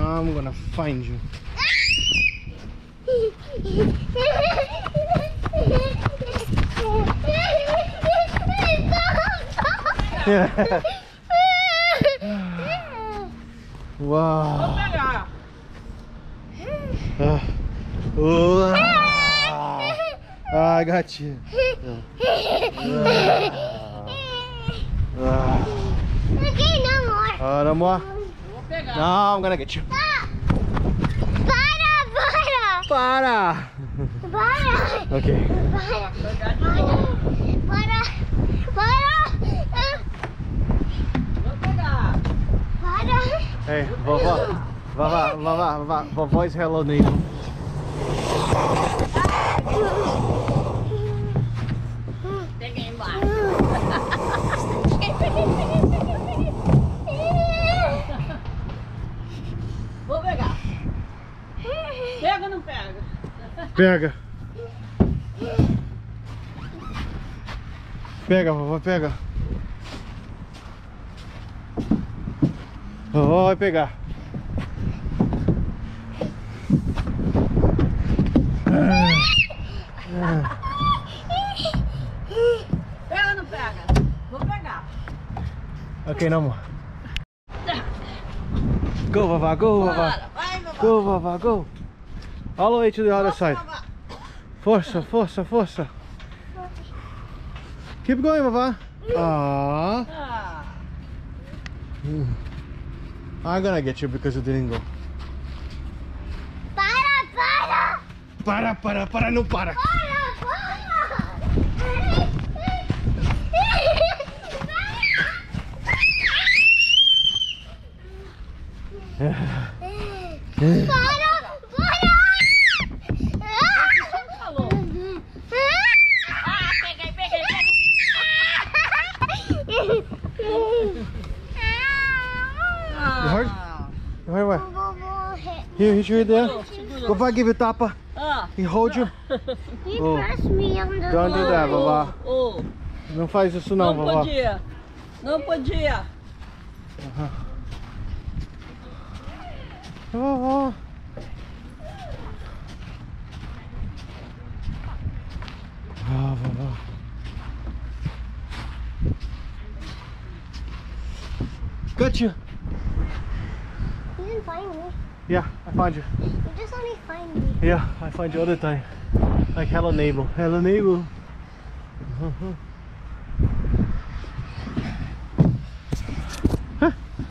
I'm gonna find you. Wow. I got you. Okay, no more. No more? No, I'm gonna get you. Para! Okay. Hey, VOVÓ. VAVA. VOVÓ is hello neighbor. Vou pegar. Pega ou não pega? Pega. Pega, vovó, pega. Vovó vai pegar. Pega ou não pega? Vou pegar. Ok, no more. Go, Vavá, go, Vavá. Vai, vovó. Go, Vavá, go. All the way to the other side. Força, força, força. Keep going, Vavá. Aww. Ah. I'm gonna get you because you didn't go. Para, não para. You hurt? You hurt what? Here, hit you right there. Vovó give you tapa. He hold you. He pressed me on the Don't do that, Vovó. Oh, Não faz isso não, não Vovó. podia. Não podia. Vovó. Ah, Vovó. Got you. You didn't find me. Yeah, I found you. You just only find me. Yeah, I find you all the time. Like hello neighbor. Hello neighbor. Huh?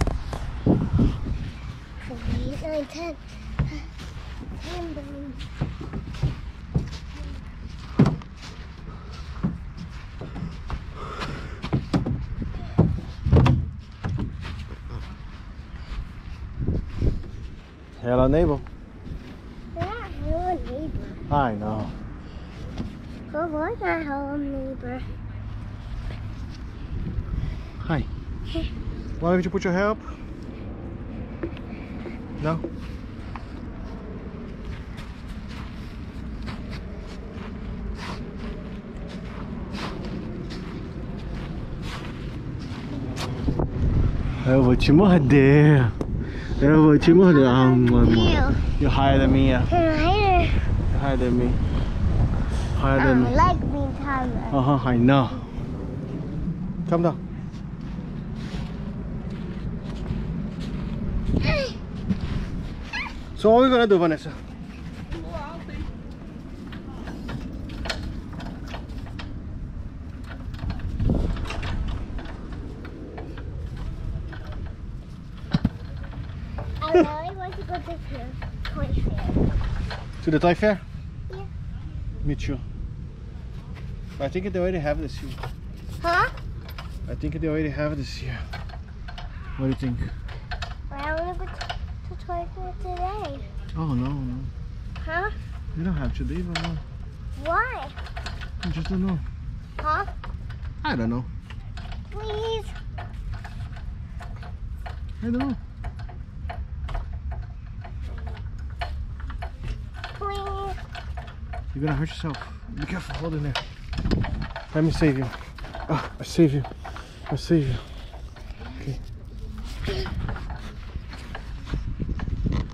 8, 9, 10. Hello neighbor. You're not hello neighbor. I know. But what's not hello neighbor? Hi. Why don't you put your hair up? No? Eu vou te morder. Eu vou te morder. You're higher than me, yeah. You're You're higher than me. Higher I than me. like being taller. I know. Come down. So what are we gonna do, Vanessa? I really want to go to the toy fair. To the toy fair? Yeah. Me too. I think they already have this year. Huh? I think they already have this year. What do you think? Well, I want to go to toy fair today. Oh no. Huh? You don't have to leave. Why? I just don't know. Huh? I don't know. Please. I don't know. Please. You're gonna hurt yourself. Be careful, hold in there. Let me save you. Oh, I save you. I save you. Okay.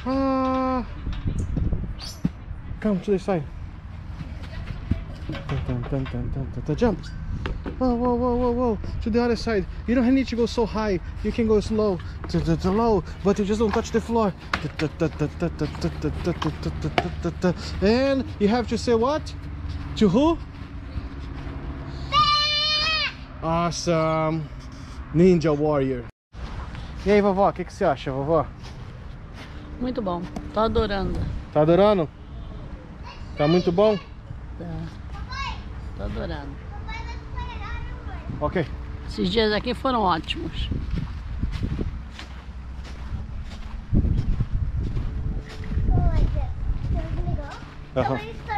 Come to this side. Jump. Whoa, whoa, whoa, whoa, whoa. To the other side. You don't need to go so high. You can go slow. To low. But you just don't touch the floor. And you have to say what? To who? Awesome. Ninja Warrior. E aí, vovó? O que você acha, vovó? Muito bom. Tô adorando. Tá adorando? Tá muito bom? Tá. Tô adorando. Ok. Esses dias aqui foram ótimos. Uh-huh.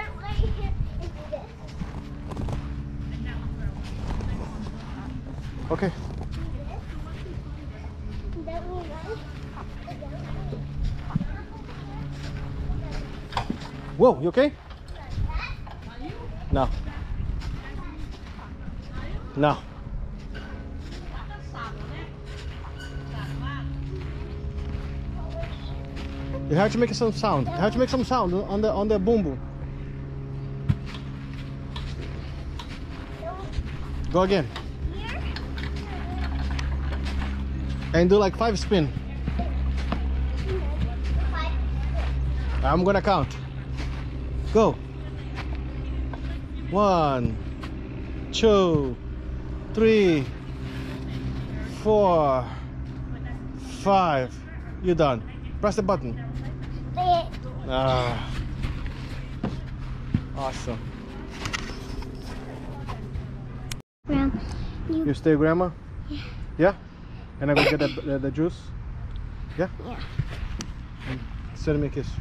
Ok. Whoa, you okay? No. No. You have to make some sound. You have to make some sound on the boom boom. Go again. And do like 5 spin. I'm gonna count. Go. 1, 2, 3, 4, 5. You're done. Press the button. Ah, awesome. You stay, Grandma? Yeah. Yeah? Can I go get the juice? Yeah? Yeah. Send me a kiss.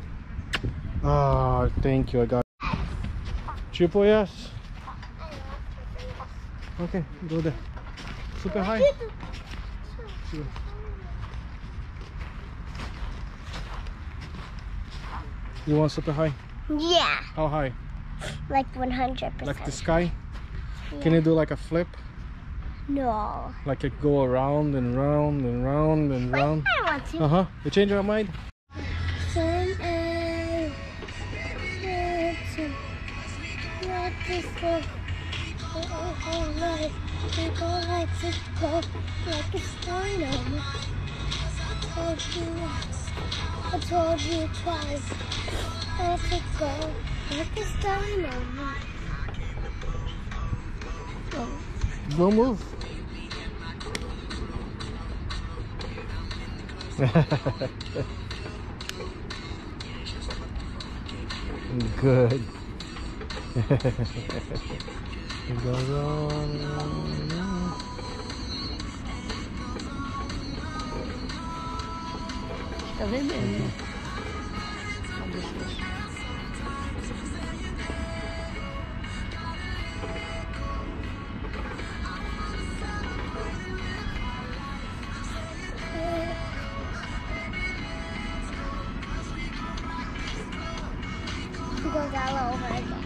Oh, thank you. I got it. Triple yes. Okay, go there. Super high. You want super high? Yeah. How high? Like 100%. Like the sky? Yeah. Can you do like a flip? No. Like it go around and round and round and round? I want to. Uh-huh. You change your mind? I told you twice. Let it go. Like a dynamite. Don't move. Good. It goes on and on and on. Tá vermelho. It goes all over again.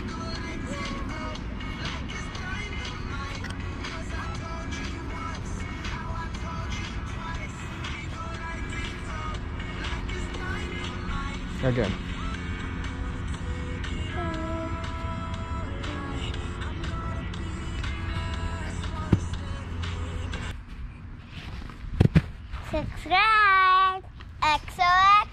Again. Subscribe. XOXO.